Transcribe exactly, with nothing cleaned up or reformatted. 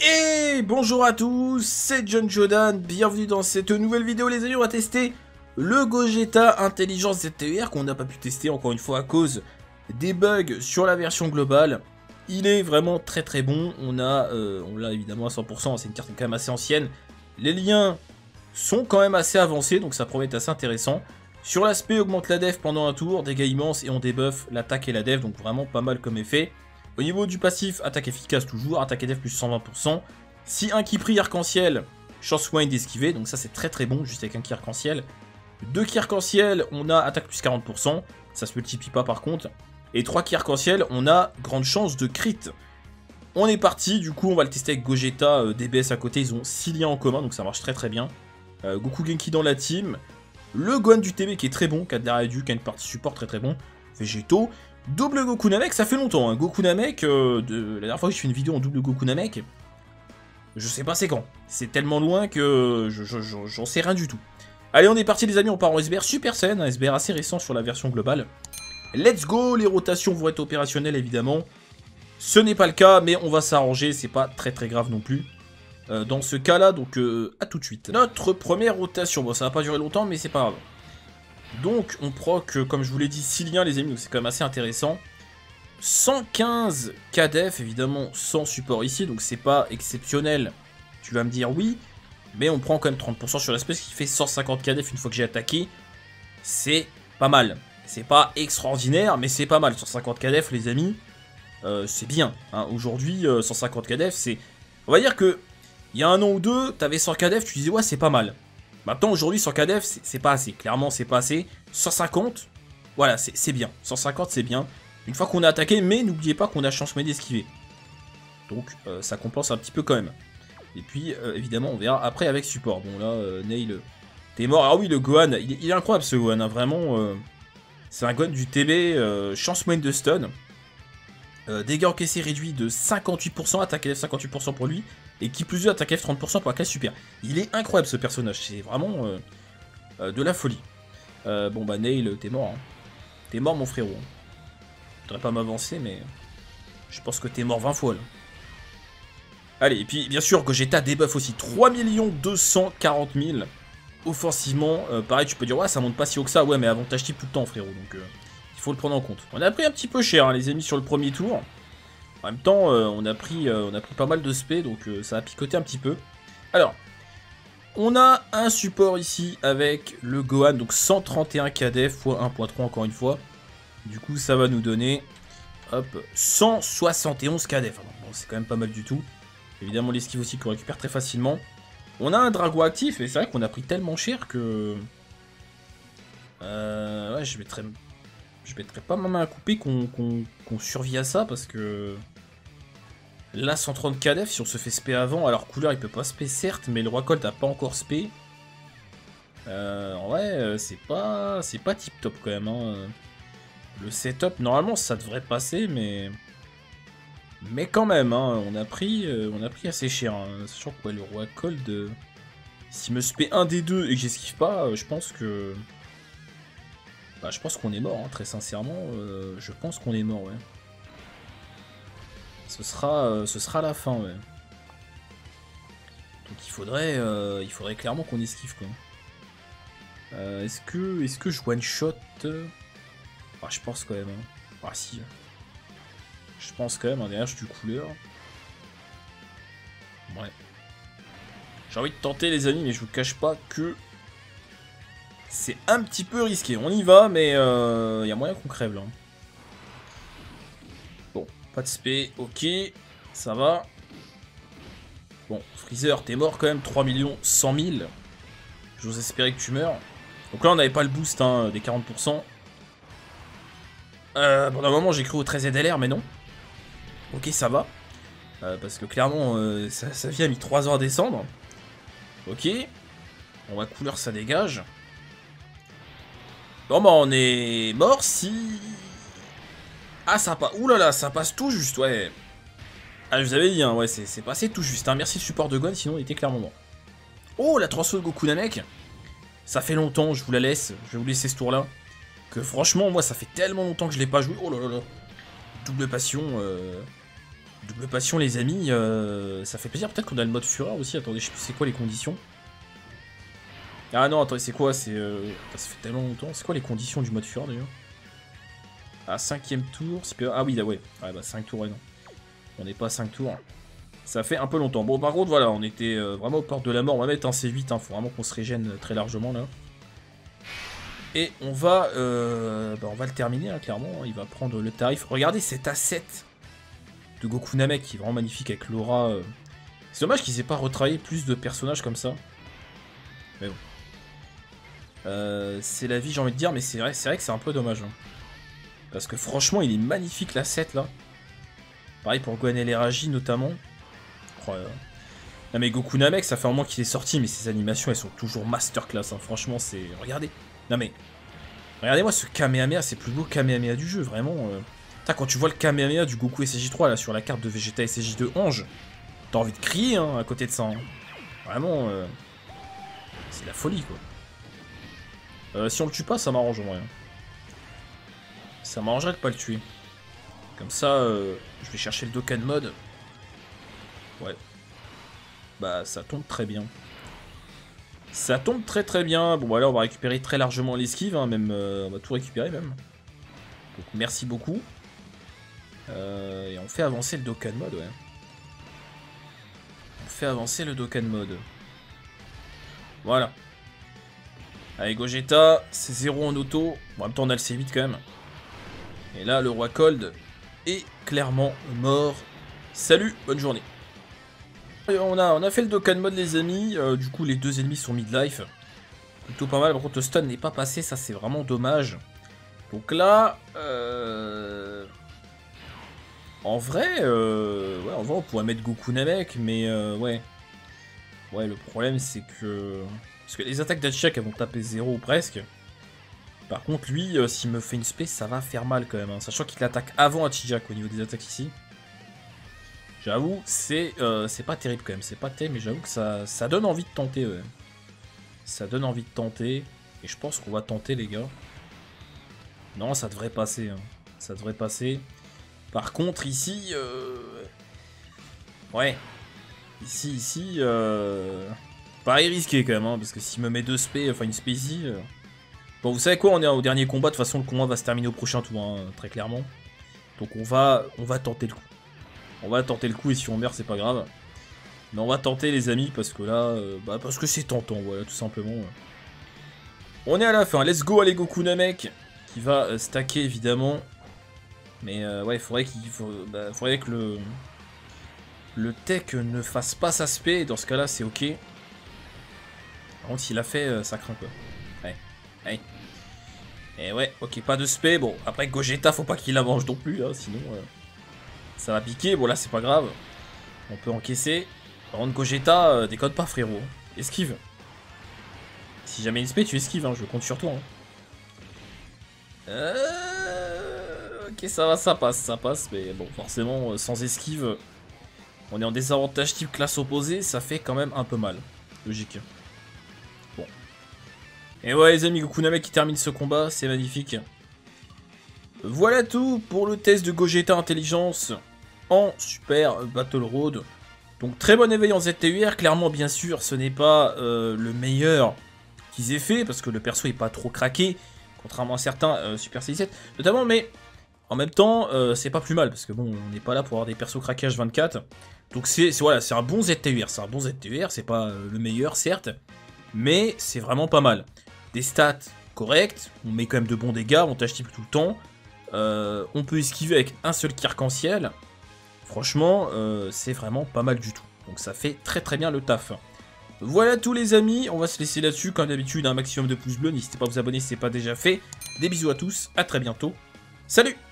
Et bonjour à tous, c'est John Jordan, bienvenue dans cette nouvelle vidéo les amis. On va tester le Gogeta Intelligence Z T E R qu'on n'a pas pu tester encore une fois à cause des bugs sur la version globale. Il est vraiment très très bon, on a, euh, on l'a évidemment à cent pour cent, c'est une carte quand même assez ancienne. Les liens sont quand même assez avancés, donc ça promet être assez intéressant. Sur l'aspect, augmente la def pendant un tour, dégâts immenses et on débuff l'attaque et la def, donc vraiment pas mal comme effet. Au niveau du passif, attaque efficace toujours, attaque et def plus cent vingt pour cent. Si un qui prie arc-en-ciel, chance moyenne d'esquiver, donc ça c'est très très bon, juste avec un ki arc-en-ciel. Deux ki arc-en-ciel, on a attaque plus quarante pour cent, ça se multiplie pas par contre. Et trois ki arc-en-ciel, on a grande chance de crit. On est parti, du coup on va le tester avec Gogeta, euh, D B S à côté, ils ont six liens en commun, donc ça marche très très bien. Euh, Goku Genki dans la team. Le Gohan du T B qui est très bon, qui a de l'arrêt du, qui a une partie support très très bon. Végétaux. Double Goku Namek, ça fait longtemps, hein. Goku Namek, euh, de... la dernière fois que je fais une vidéo en double Goku Namek, je sais pas c'est quand. C'est tellement loin que j'en je, je, je, sais rien du tout. Allez, on est parti les amis, on part en S B R Super Saiyan, un S B R assez récent sur la version globale. Let's go, les rotations vont être opérationnelles évidemment. Ce n'est pas le cas, mais on va s'arranger, c'est pas très très grave non plus. Euh, dans ce cas-là, donc euh, à tout de suite. Notre première rotation, bon ça va pas durer longtemps, mais c'est pas grave. Donc on proc, comme je vous l'ai dit, six liens les amis, donc c'est quand même assez intéressant. cent quinze K D F, évidemment sans support ici, donc c'est pas exceptionnel. Tu vas me dire oui, mais on prend quand même trente pour cent sur l'aspect, ce qui fait cent cinquante K D F une fois que j'ai attaqué. C'est pas mal. C'est pas extraordinaire, mais c'est pas mal. cent cinquante K D F les amis, euh, c'est bien. Hein. Aujourd'hui, euh, cent cinquante K D F, c'est... On va dire que il y a un an ou deux, t'avais cent K D F, tu disais ouais c'est pas mal. Maintenant, aujourd'hui, cent K D F, c'est pas assez. Clairement, c'est pas assez. cent cinquante, voilà, c'est bien. cent cinquante, c'est bien. Une fois qu'on a attaqué, mais n'oubliez pas qu'on a chance moyenne d'esquiver. Donc, euh, ça compense un petit peu quand même. Et puis, euh, évidemment, on verra après avec support. Bon, là, euh, Nail, t'es mort. Ah oui, le Gohan, il, il est incroyable ce Gohan, hein, vraiment. Euh, c'est un Gohan du T B, euh, chance moyenne de stun. Euh, dégâts encaissés réduits de cinquante-huit pour cent, attaque F cinquante-huit pour cent pour lui. Et qui plus est, attaque F trente pour cent pour la classe super. Il est incroyable ce personnage, c'est vraiment euh, euh, de la folie. Euh, bon bah Nail, t'es mort. Hein. T'es mort mon frérot. Je voudrais pas m'avancer, mais je pense que t'es mort vingt fois là. Allez, et puis bien sûr Gogeta débuff aussi. trois millions deux cent quarante mille. Offensivement, euh, pareil, tu peux dire ouais, ça monte pas si haut que ça. Ouais, mais avantage type tout le temps, frérot. Donc euh, il faut le prendre en compte. On a pris un petit peu cher, hein, les amis, sur le premier tour. En même temps, euh, on, a pris, euh, on a pris pas mal de spé, donc euh, ça a picoté un petit peu. Alors, on a un support ici avec le Gohan, donc cent trente et un K D F fois un point trois encore une fois. Du coup, ça va nous donner hop, cent soixante et onze K D F. Bon, c'est quand même pas mal du tout. Évidemment, l'esquive aussi qu'on récupère très facilement. On a un Drago actif, et c'est vrai qu'on a pris tellement cher que... Euh, ouais, je mettrais... Je mettrais pas ma main à couper qu'on qu'on, qu'on survit à ça, parce que... Là, cent trente K D F, si on se fait spé avant, alors couleur il peut pas spé certes, mais le roi Colt a pas encore spé. Euh, ouais, c'est pas c'est pas tip top quand même. Hein. Le setup, normalement ça devrait passer, mais mais quand même, hein, on a pris euh, on a pris assez cher. Hein. Sachant que ouais, le roi Colt, euh, s'il me spé un des deux et que j'esquive pas, euh, je pense que bah, je pense qu'on est mort. Hein, très sincèrement, euh, je pense qu'on est mort, ouais. Ce sera, euh, ce sera la fin, ouais. Donc il faudrait, euh, il faudrait clairement qu'on esquive, quoi. Euh, est-ce que, est-ce que je one shot ah, je pense quand même. Hein. Ah si. Je pense quand même. Hein, derrière, je suis du couleur. Ouais. J'ai envie de tenter, les amis, mais je vous cache pas que c'est un petit peu risqué. On y va, mais il euh, y a moyen qu'on crève là. Bon. Pas de spé, ok, ça va. Bon, Freezer, t'es mort quand même, trois millions cent mille. J'ose espérer que tu meurs. Donc là, on n'avait pas le boost hein, des quarante pour cent. Euh, pendant un moment, j'ai cru au treize Z L R, mais non. Ok, ça va. Euh, parce que clairement, euh, sa, sa vie a mis trois ans à descendre. Ok. On va couleur, ça dégage. Bon, bah, on est mort si... Ah, ça passe. Ouh là là, ça passe tout juste, ouais. Ah, je vous avais dit, hein, ouais, c'est passé tout juste. Hein. Merci le support de Gohan, sinon il était clairement mort. Oh, la transfo de Goku Namek. Ça fait longtemps, je vous la laisse. Je vais vous laisser ce tour-là. Que franchement, moi, ça fait tellement longtemps que je l'ai pas joué. Oh là là là. Double passion. Euh... Double passion les amis, euh, ça fait plaisir. Peut-être qu'on a le mode fureur aussi. Attendez, je sais plus c'est quoi les conditions. Ah non, attendez, c'est quoi? C'est euh... ça fait tellement longtemps. C'est quoi les conditions du mode fureur d'ailleurs? Ah, cinquième tour. Ah oui, là, ouais. Ouais, bah cinq tours, ouais, non. On n'est pas à cinq tours. Ça fait un peu longtemps. Bon, par contre, voilà, on était euh, vraiment aux portes de la mort. On va mettre un C huit, hein. Faut vraiment qu'on se régène très largement là. Et on va, euh, bah, on va le terminer, hein, clairement. Il va prendre le tarif. Regardez cet asset de Goku Namek qui est vraiment magnifique avec l'aura. Euh... C'est dommage qu'ils aient pas retravaillé plus de personnages comme ça. Mais bon. Euh, c'est la vie, j'ai envie de dire, mais c'est vrai, c'est vrai que c'est un peu dommage. Hein. Parce que franchement, il est magnifique l'asset là. Pareil pour Gohan et Raji notamment. Oh, euh... Non mais Goku Namek, ça fait un moment qu'il est sorti, mais ses animations elles sont toujours masterclass. Hein. Franchement, c'est. Regardez. Non mais. Regardez-moi ce Kamehameha, c'est le plus beau Kamehameha du jeu, vraiment. Euh... Putain, quand tu vois le Kamehameha du Goku S C J trois là sur la carte de Vegeta S C J deux Ange, t'as envie de crier hein, à côté de ça. Hein. Vraiment. Euh... C'est la folie quoi. Euh, si on le tue pas, ça m'arrange en vrai. Ça m'arrangerait de pas le tuer. Comme ça, euh, je vais chercher le Dokkan mode. Ouais. Bah, ça tombe très bien. Ça tombe très très bien. Bon, voilà, on va récupérer très largement l'esquive. Hein, même, euh, on va tout récupérer même. Donc, merci beaucoup. Euh, et on fait avancer le Dokkan mode, ouais. On fait avancer le Dokkan mode. Voilà. Allez, Gogeta, c'est zéro en auto. Bon, en même temps, on a le C huit quand même. Et là, le roi Cold est clairement mort. Salut, bonne journée. Et on, a, on a fait le Dokkan mode, les amis. Euh, du coup, les deux ennemis sont mid-life. Plutôt pas mal. Par contre, le stun n'est pas passé. Ça, c'est vraiment dommage. Donc là... Euh... En vrai, euh... ouais, en vrai, on pourrait mettre Goku Namek. Mais euh, ouais. Ouais, le problème, c'est que... Parce que les attaques d'Hachiak, elles vont taper zéro ou presque. Par contre, lui, euh, s'il me fait une space, ça va faire mal quand même. Hein, sachant qu'il attaque avant Hachiak au niveau des attaques ici. J'avoue, c'est euh, c'est pas terrible quand même. C'est pas terrible, mais j'avoue que ça, ça donne envie de tenter. Ouais. Ça donne envie de tenter. Et je pense qu'on va tenter, les gars. Non, ça devrait passer. Hein. Ça devrait passer. Par contre, ici... Euh... Ouais. Ici, ici... Euh... Pareil risqué quand même, hein, parce que s'il me met deux spé, enfin une spécie... Euh... Bon, vous savez quoi, on est au dernier combat, de toute façon le combat va se terminer au prochain tour, hein, très clairement. Donc on va, on va tenter le coup. On va tenter le coup et si on meurt, c'est pas grave. Mais on va tenter les amis, parce que là, euh, bah parce que c'est tentant, voilà, tout simplement. On est à la fin, let's go, allez Goku Namek, qui va euh, stacker évidemment. Mais euh, ouais, il faudrait qu'il faut, bah, faudrait que le... Le tech ne fasse pas sa spé, et dans ce cas-là, c'est ok. Par contre, s'il a fait, euh, ça craint quoi. Ouais, ouais. Et ouais, ok, pas de spé. Bon, après Gogeta, faut pas qu'il la mange non plus, hein, sinon euh, ça va piquer. Bon, là, c'est pas grave. On peut encaisser. Par contre, Gogeta, euh, déconne pas, frérot. Esquive. Si jamais une spé, tu esquives, hein, je compte sur toi. Hein. Euh... Ok, ça va, ça passe, ça passe. Mais bon, forcément, euh, sans esquive, on est en désavantage type classe opposée. Ça fait quand même un peu mal. Logique. Bon. Et ouais les amis, Goku Namek qui termine ce combat, c'est magnifique. Voilà tout pour le test de Gogeta Intelligence en Super Battle Road. Donc très bon éveil en Z T U R, clairement bien sûr ce n'est pas euh, le meilleur qu'ils aient fait, parce que le perso est pas trop craqué, contrairement à certains euh, Super C sept notamment, mais en même temps euh, c'est pas plus mal, parce que bon, on n'est pas là pour avoir des persos craqués H vingt-quatre. Donc c'est voilà, c'est un bon Z T U R, c'est un bon Z T U R, c'est pas euh, le meilleur certes, mais c'est vraiment pas mal. Des stats correctes, on met quand même de bons dégâts, on tâche type tout le temps, euh, on peut esquiver avec un seul ki arc-en-ciel, franchement euh, c'est vraiment pas mal du tout, donc ça fait très très bien le taf. Voilà tous les amis, on va se laisser là-dessus, comme d'habitude un maximum de pouces bleus, n'hésitez pas à vous abonner si ce n'est pas déjà fait, des bisous à tous, à très bientôt, salut!